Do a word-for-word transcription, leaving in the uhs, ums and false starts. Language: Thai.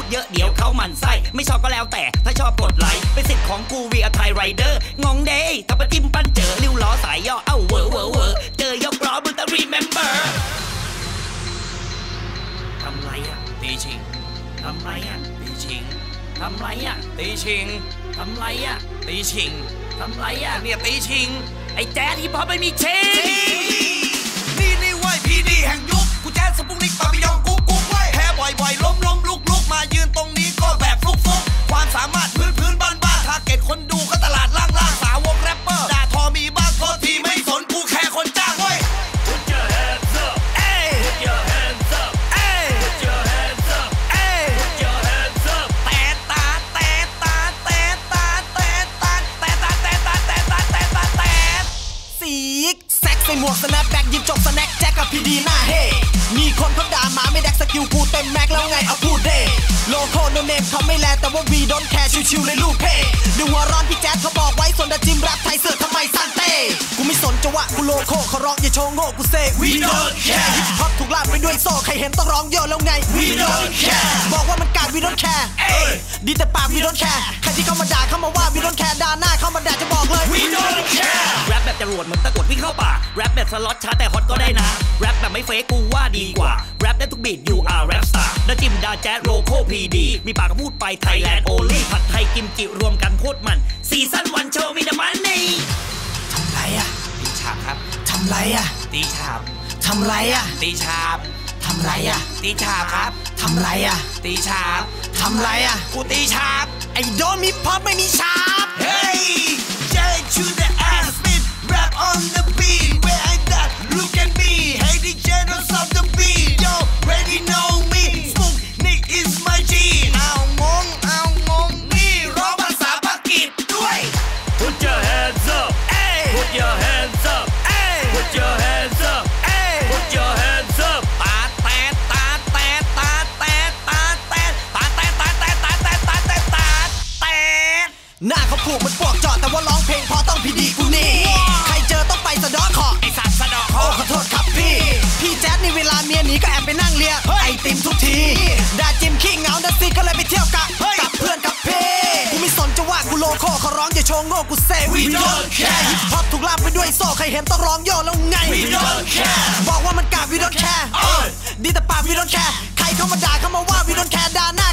เยอะเดี๋ยวเขาหมั่นไส้ไม่ชอบก็แล้วแต่ถ้าชอบกดไลค์เป็นสิทธิ์ของกูวีอาไทยไรเดอร์งงเดย์ถ้าไปจิ้มปั้นเจอริ้วล้อสายย่อเอ้าเวอร์เวอร์เวอร์เจอยกล้อมึงต้อง remember ทำไรอ่ะตีชิงทำไรอ่ะตีชิงทำไรอ่ะตีชิงทำไรอ่ะตีชิงทำไรอ่ะเนี่ยตีชิงไอ้แจ๊ดที่พอไม่มีชิงนี่นี่ไว้พีดีแห่งยุคกูแจ๊ดสปุกนิกปาปิยองกุ๊กกุ๊กไว้แพ้บ่อยๆล้มล้มลุกลุกมายืนตรงนี้ก็แบบฟลุกฟุกความสามารถพื้นพื้นบ้านบ้านทาร์เก็ตคนดูก็ตลาดล่างล่างสาวกแรปเปอร์ด่าทอมีบ้างโทษทีไม่สนกูแค่คนจ้างเว้ย Put your hands up Put your hands up Put your hands up Put your hands up แต่ตาแต่ตาแต่ตาแต่ตาแต่ตาแต่ตาแต่ตาแต่ตาแต่สีกแซกใส่หมวกสแนปแบ็กยิบจบสแน็คแจ็คกับพีดีหน้าเฮมีคนเขาด่ามาไม่แดกสกิลกูเต็มแม็กแล้วไงเอาพูดเด้โลโก้โนเนมเขาไม่แลแต่ว่าวีดอนแคร์ชิวๆเลยลูกเพ่ดูหัวร้อนพี่แจ๊ดเขาบอกไว้ส่วนดาจิมแรปไทยเสือทำไมสั้นเต้กูไม่สนจะว่ากูโลโก้เขาร้องอย่าโชว์โง่กูเซ่ We don't care ฮิปฮอปถูกลากไปด้วยโซ่ใครเห็นต้องร้องเยอะแล้วไง We don't care บอกว่ามันกาก We don't care ดีแต่ปาก We don't care ใครที่เข้ามาด่าเข้ามาว่า We don't care ด่าหน้าเข้ามาด่าจะบอกเลย We don't care แรปแบบจรวดเหมือนตะกรวดวิ่งเข้าป่าแรปแบบสล็อตช้าแต่ฮอตก็ได้นะแรปแบบไม่เฟกกูว่าดีกว่าแรปได้ทุกบีท You are rap star ดาจิมดาแจ๊ดโลโก้พีดีมีปากก็พูดไปไทยแลนด์โอลี่ผัดไทยกิมจิรวมกันโคตรมันซีซั่นวันโชว์มีแต่มันนี่ทำไรอะตีฉาบครับทำไรอะตีฉาบทำไรอะตีฉาบทำไรอะตีฉาบครับทำไรอะตีฉาบทำไรอะกูตีฉาบไอ้โดนมีพอไม่มีฉาบ Hey J to the ass spit rap on the beat where I got look at me Hey the generals of the beat Yo ready know me Spook Nick is my G เอางงเอางงนี่ร้องภาษาปากีสด้วย Put your hands up Put your hands up Put your hands up Put your hands up ตาแต่ตาแต่ตาแต่ตาแต่ตาแต่ตาแต่ตาแต่ตาแต่ตาแต่หน้าเขาผูกมันปวกจอดแต่ว่าร้องเพลงพอต้องพีดีกูนี่ใครเจอต้องไปสะดอขอไอสัตว์สะดอขอขอโทษครับพี่พี่แจ๊ดนี่เวลาเมียหนีก็แอบไปนั่งเลียไอติมทุกทีด่าจิมขี้เหงาดัซซี่ก็เลยไปเที่ยวกะกับเพื่อนกับเพ่กูไม่สนจะว่ากูโลโก้เขาร้องอย่าโชว์โง่กูเซ่ We don't care ฮิปฮอปถูกลากไปด้วยโซ่ใครเห็นต้องร้องโย่แล้วไง We don't care บอกว่ามันกาก We don't care ดีแต่ปาก We don't care ใครเข้ามาด่าเข้ามาว่า We don't care ด่าหน้า